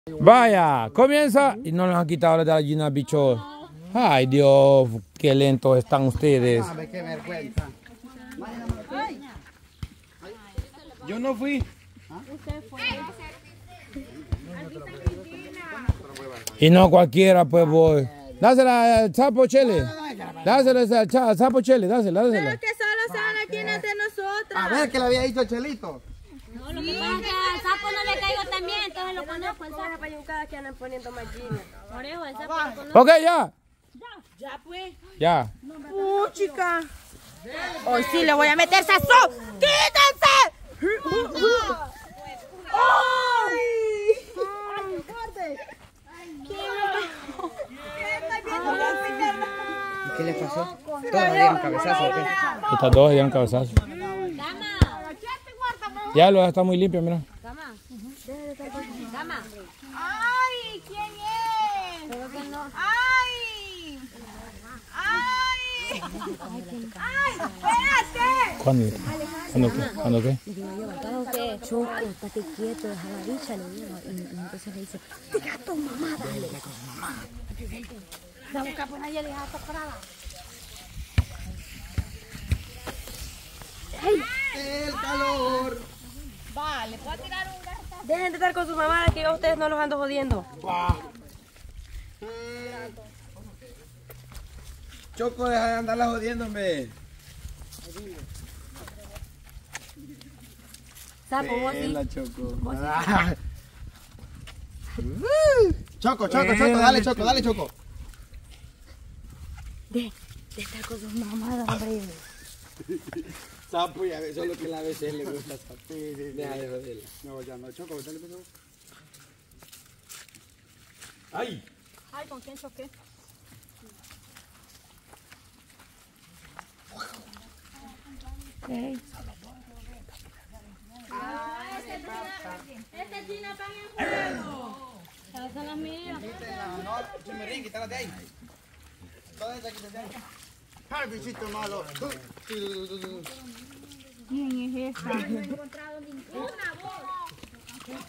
Vaya, comienza y no les han quitado las gallinas, bichos. Ay, Dios, qué lentos están ustedes. Qué vergüenza. Yo no fui. Usted fue. Y no cualquiera, pues voy. Dásela al Sapo Chele. Dásela al Sapo Chele, dásela. Pero que solo son aquí entre nosotros. A ver, que le había dicho el Chelito. No, lo que pasa es que al sapo no le caigo también, entonces lo conozco. El sapo Payucadas que andan poniendo machines. por eso, el sapo lo conozco. Ok, ya. Ya pues. Ya. Chica. Hoy sí le voy a meter sazón. ¡Quítense! ¡Ay! ¿Y qué le pasó? Todos dieron cabezazo, ¿o qué? Estas dos dieron cabezazo. Gama, Ya lo está muy limpio, mira. Gama. Gama. ¡Ay! ¿Quién es? ¡Ay! ¡Ay! ¡Ay! ¡Espérate! ¿Cuándo qué? Choco, estate quieto, deja la bicha, le digo. Y entonces le dice, deja tu mamá, dale. La boca por ahí, le deja esta parada. El calor. Vale, ¿puedo tirar un gato? Dejen de estar con su mamá, que yo a ustedes no los ando jodiendo. Choco, deja de andarla jodiéndome. Sapo, vos sí. La Choco. Choco, dale Choco. De estar con sus mamás, hombre. Sapo, ya ves, solo que la veces le gusta sapo. Sí. Deja de joderla. No, ya no, Choco, dale, pues. ¡Ay! Ay, ¿con quién choqué? Esta china pan en juego. Esas son las mías. No, Chimerín, quítala de ahí. Todas esas quítala de ahí. ¡Ay, bichito malo! ¿Quién es esta? No he encontrado ninguna voz.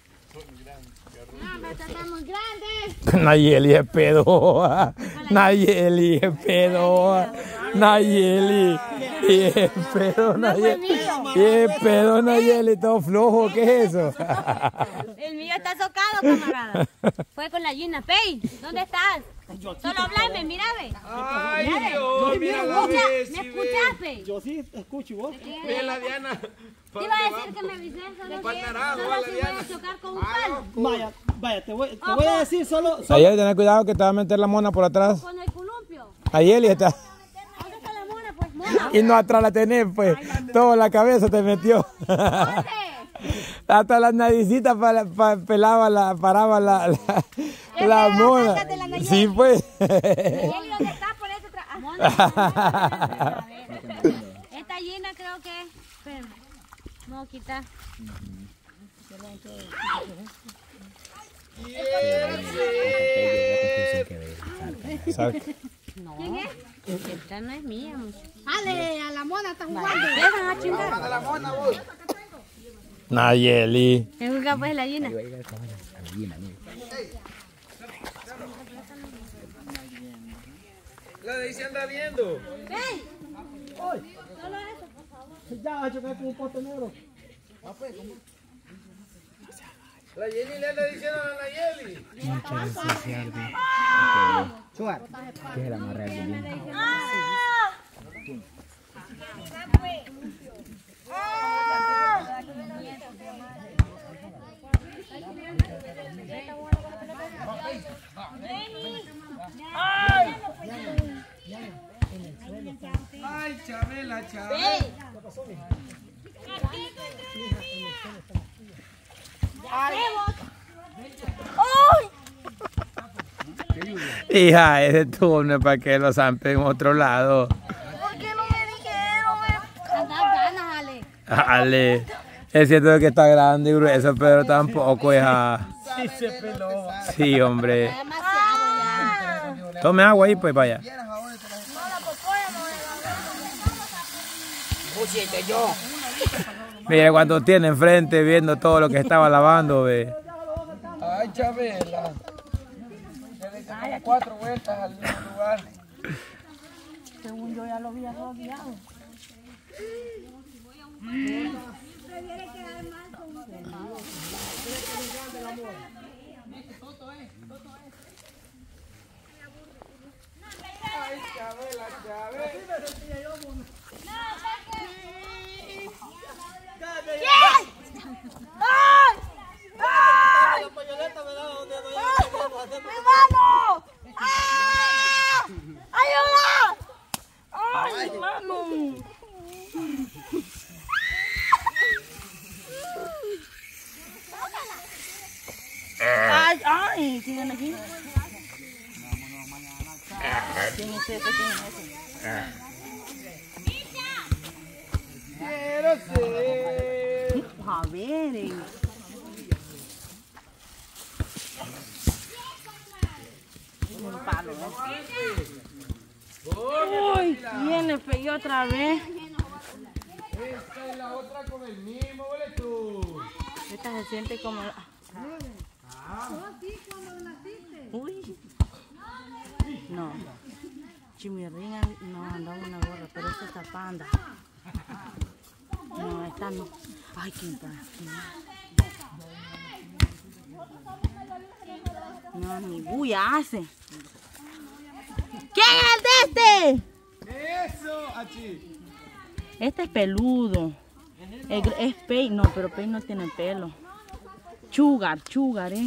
No, están muy grandes. Nayeli es pedo. Nayeli es pedo. Nayeli. Es pedo, Nayeli. Es pedo, Nayeli. Todo flojo. ¿Qué es eso? El mío está socado, camarada. Fue con la Gina. Pey, ¿dónde estás? Solo hablame, mira, ve. ¡Ay, Mira, ve. Dios! Mira la ¿Me vez, escuchas, Pey? Yo sí escucho, ¿y vos? Ve la Diana. Te iba a decir que me avisé, solo Pa'l que naranjo, solo va la si voy Diana. a chocar con un palo. Vaya, te voy a decir solo... Nayeli, ten cuidado que te va a meter la mona por atrás. Con el columpio. Nayeli está. ¿Dónde está la mona? Pues mona. Y no atrás la tenés, pues. Todo en la cabeza te metió. ¿Dónde? Hasta las naricitas paraba la mona. sácate la Nayeli. Sí, pues. Nayeli, ¿dónde está? Por eso mona. Esta Gina creo que... Espérame. No, quita. ¿Sabes? No. ¿Quién es? Esta no es mía, muchacho. Ale, a la mona está jugando. Dejan a chingar. ¡A la mona, vos! Nayeli. Es juega pues la Gina. La de ahí se anda viendo. ¡Ven! Ya va a chocar con un poste negro. La Jenny le anda diciendo a la Nayeli. Suar. ¡Ay, Chabela, Chabela! ¡Ey! Hija, ese turno es para que lo zampen en otro lado. ¿Por qué no me dijeron? Anda ganas, Ale. Ale, es cierto que está grande y grueso, pero tampoco, hija. Sí, se peló. Sí, hombre. Demasiado ya. Tome agua ahí, pues vaya. Mira cuando tiene enfrente viendo todo lo que estaba lavando, ve. Ay, Chabela. Se le hizo como 4 vueltas al mismo lugar. Según yo ya lo había rodeado. Ay, Chabela, Chabela. ¡Ay! ¡Ay! ¡Mi mano! ¡Ah! ¡Ayuda! ¡Ay, mi mano! ¡Ay, ay! ¿Quién viene aquí? ¿Quién es ese? ¿Quién es ese? Quiero ser. A ver. Un palo, ¿no? Uy, ¿quién le pegué otra vez? Esta es la otra con el mismo boleto. Esta se siente como... Uy. No. Chimirringa no andaba una gorra, pero esta está panda. No, esta no. Ay, ¿quién está? No, ni bulla hace. ¿Quién es de este? Eso, aquí. Este es peludo. Es Pei, no, pero Pei no tiene pelo. Chugar, ¿eh?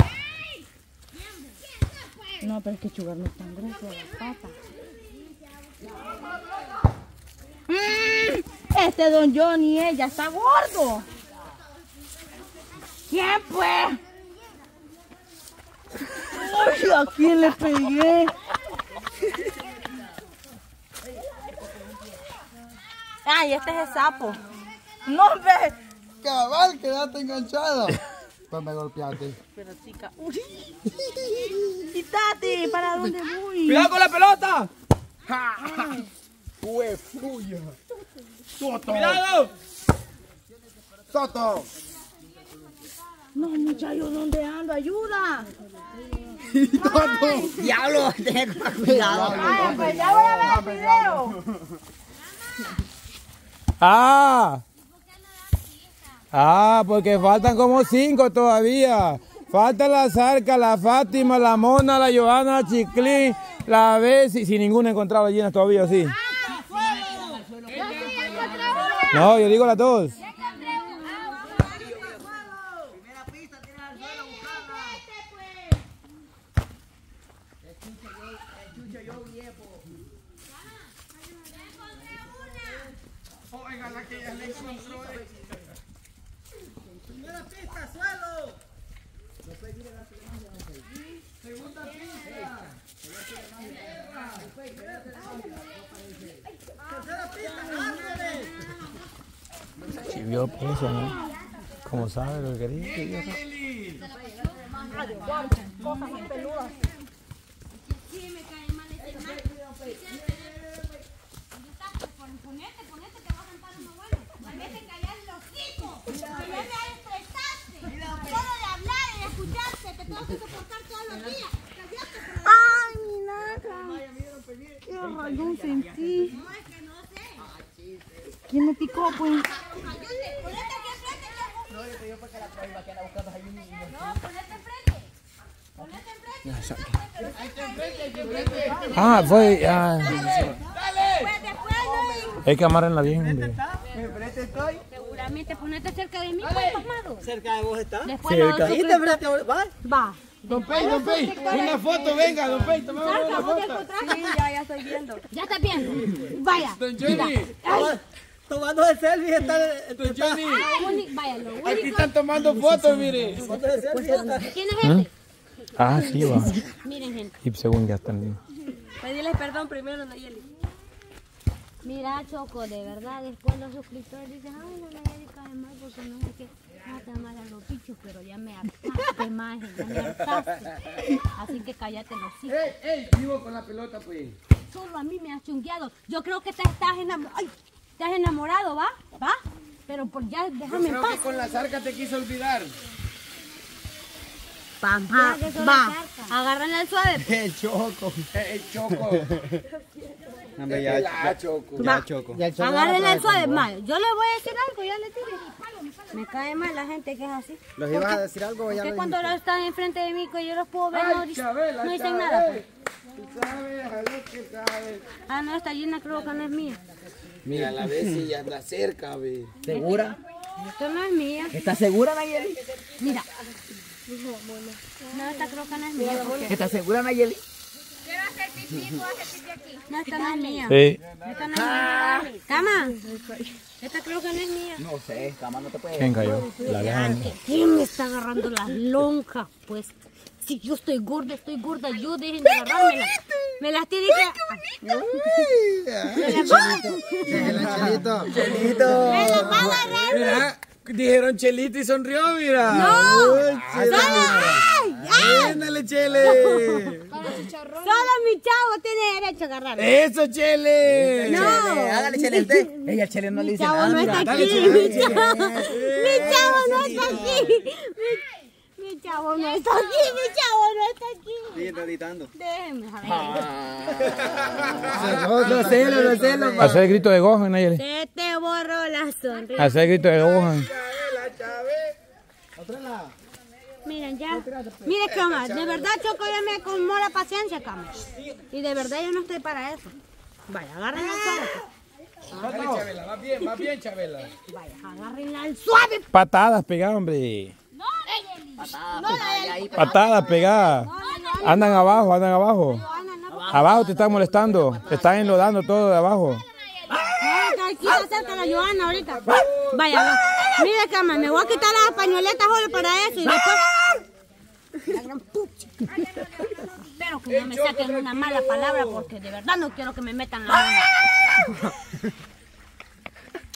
No, pero es que Chugar no es tan grueso de las patas. Este Don Johnny, ella está gordo. ¿Quién fue? Uy, ¿a quién le pegué? Ay, este es el sapo. No, hombre. Cabal, quedaste enganchado. Pues me golpeaste. Pero chica, uy. Quítate, ¿para dónde voy? ¡Cuidado con la pelota! ¡Fue puya! ¡Soto! ¡Cuidado! ¡Soto! No, muchacho, ¿dónde ando? ¡Ayuda! Diablo, ten cuidado. Ay, pues ya voy a ver el video. Porque faltan como 5 todavía. Falta la Zarca, la Fátima, la Mona, la Johanna, la Chiclín, la Bessie. Si ninguna ha encontrado gallinas todavía, sí. No, yo digo las dos. Si vio preso, ¿no? Como sabe lo que quería. Cosas muy peludas. Sí, me cae mal ese mal. Ponete que vas a cantar uno bueno. Tal vez te callas los hijos. Que ya me estresaste. Todo de hablar y de escucharte. Te tengo que soportar todos los días. Ay, mi naca. Qué rayón sentí. No, es que no sé. ¿Quién me picó, pues? Ponete aquí enfrente. No, yo te digo porque la prueba que anda buscando ahí un niño. No, ponete enfrente. Ponete enfrente. Fue. Después, Es que amárrenla bien, hombre. Enfrente estoy. seguramente ponete cerca de mí, pues, pasmado. Cerca de vos está. Después los Ahí te enfrente, va. Va. Don Pei, una foto, venga, Don Pei, tomemos una foto. Sí, ya estoy viendo. ¿Ya estás viendo? Vaya. Don Johnny, Tomando el selfie está. Don Johnny, Vaya, lo único. aquí están tomando fotos, mire. Tomando el selfie está. ¿Quién es este? Sí, va. Miren, gente. Y según ya están bien. Pedirles perdón primero, Nayeli. Mira, Choco, de verdad, después los suscriptores dicen, ay, no me dedica de mal porque no sé qué. Trata mal a los bichos, pero ya me hartaste, maje, ya me hartaste. Así que cállate los hijos. Ey, vivo con la pelota, pues. Solo a mí me has chungueado. Yo creo que te estás enamorado. Ay, te has enamorado, ¿va? ¿Va? Pero por ya, déjame en Creo paz. que con la Zarca te quiso olvidar. Va, agárrenle al suave. El choco. El choco. Hombre, ya choco. Ya choco. Agárrenle al suave. Yo le voy a decir algo, ya le dije. Me cae mal la gente que es así. ¿Los ibas a decir algo o ya Que lo cuando dijiste? están enfrente de mí, que yo los puedo ver, no dicen nada. Pues. Ah, no, esta Gina creo que no es mía. Mira, la vez si ya anda cerca, ve. ¿Segura? Esto no es mía. ¿Estás segura, Nayeli? Mira. No, esta creo que no es mía. Porque... ¿Estás segura, Nayeli? No, esta no es mía. Sí. Esta no es mía. Cama. Esta creo que no es mía. No sé, cama no te puede. ¿Quién cayó? La Alejandra. ¿Quién me está agarrando las lonjas? Pues, si yo estoy gorda, yo dejen de agarrármelas. Me las tiene que... Chelito. Chelito. Me las va a agarrar. Mira, dijeron Chelito y sonrió, mira. ¡No! ¡Ándale, Chele! Solo mi chavo tiene derecho a agarrarme. ¡Eso, Chele! No. Hágale, Chele, el té. Ella, Chele, no le Mi dice chavo nada. no mira. está aquí. Mi chavo no está aquí. Mi chavo no está aquí. Sí, está editando. Déjenme, Los celos. Hacer el grito de Gohan, Nayeli. Se te borró la sonrisa. Hacer el grito de Gohan. Miren ya. Mire, cama, de verdad Choco ya me colmó la paciencia, cama. Y de verdad yo no estoy para eso. Vaya, agárrenla al suave. Dale, Chabela, más bien, Chabela. Vaya, agárrenla al suave. Patadas pegadas, hombre. Patadas pegadas. Andan abajo. Abajo te están molestando. Te están enlodando todo de abajo. Aquí acerca a la Joana ahorita. Vaya, mire, cama, me voy a quitar las pañoletas solo para eso y después... La gran pucha. Espero que no me saquen una mala palabra porque de verdad no quiero que me metan la mano.